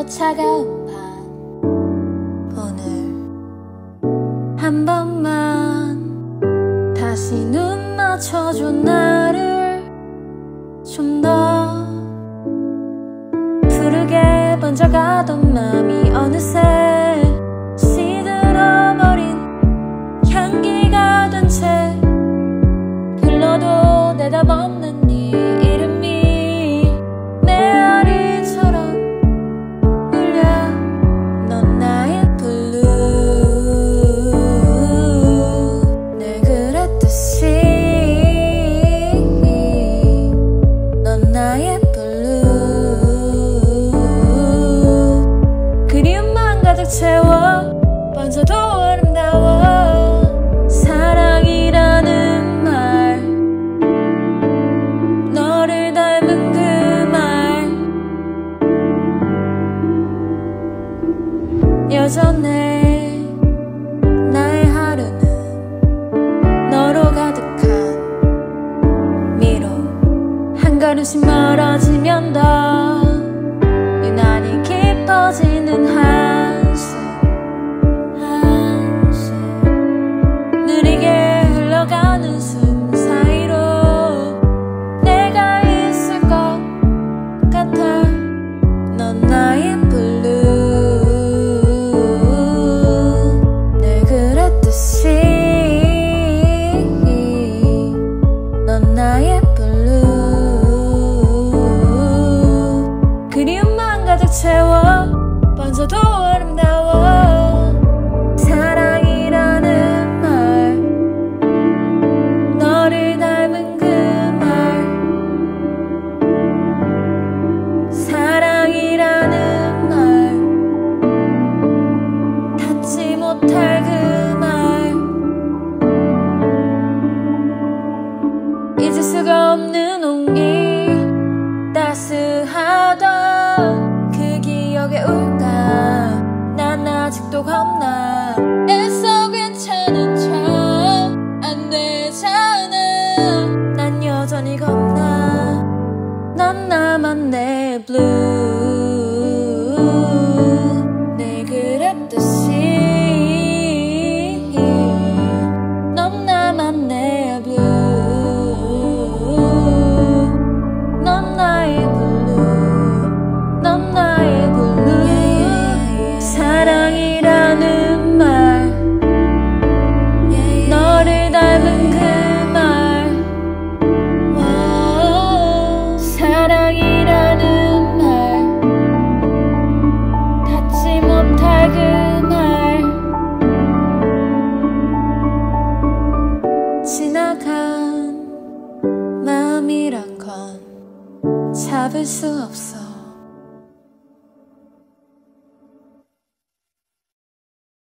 더 차가운 밤 오늘 한 번만 다시 눈 맞춰줘 나를 좀 더 푸르게 번져가던 맘이 어느새 시들어버린 향기가 된 채 불러도 대답 없는 네 이름이 메아리처럼 울려. 넌 나의 블루 늘 그랬듯이. 넌 나의 블루 그리움만 가득 채워 번져도 아름다워. 사랑이라는 말 너를 닮은 그 말 여전해. 나의 하루는 너로 가득한 미로 한 걸음씩 멀어지면 더 유난히 깊어지는 한숨 느리게 흘러가는 숨 사이로 내가 있을 것 같아. 넌 나의 블루 늘 그랬듯이. 넌 나의 블루 그리움만 가득 채워 번져도 아름다워. 사랑이라는 말 너를 닮은 그 말 사랑이라는 말 닿지 못할 그 말 잊을 수가 없는 온기 따스하던 그 기억에 울까. 난 아직도 겁나. 애써 괜찮은 척 안 되잖아. 난 여전히 겁나. 넌 나만 내 블루 늘 그랬듯이. 넌 나만 내 블루 넌 나의 블루 넌 나의 블루 사랑이라는 말 너를 닮은 그 말 사랑이라는 말 닿지 못할 그 말 지나간 마음이란 건 잡을 수 없어.